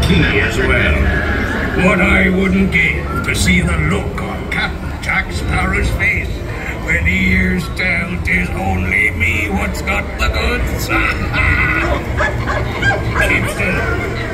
key as well. What I wouldn't give to see the look on Captain Jack Sparrow's face when he hears tell 'tis only me what's got the goods. Keep still.